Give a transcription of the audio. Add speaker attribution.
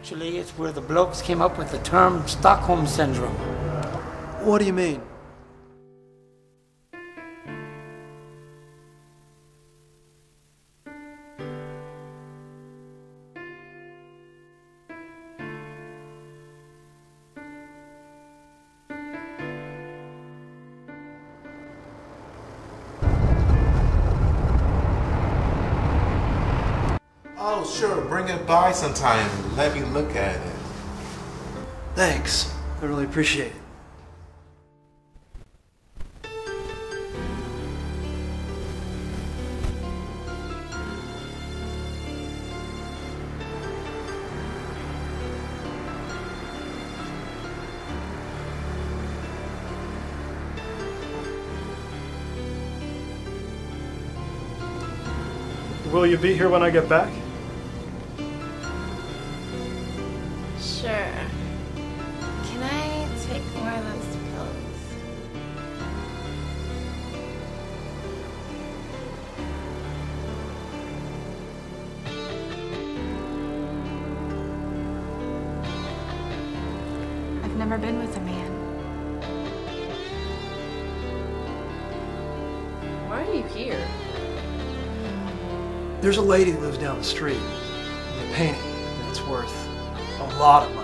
Speaker 1: Actually, it's where the blokes came up with the term Stockholm Syndrome.
Speaker 2: What do you mean?
Speaker 3: Oh, sure. Bring it by sometime. Let me look at it.
Speaker 2: Thanks. I really appreciate it.
Speaker 4: Will you be here when I get back?
Speaker 5: Sure. Can I take more of those pills? I've never been with a man.
Speaker 6: Why are you here?
Speaker 2: There's a lady who lives down the street. The painting, and it's worth a lot of money.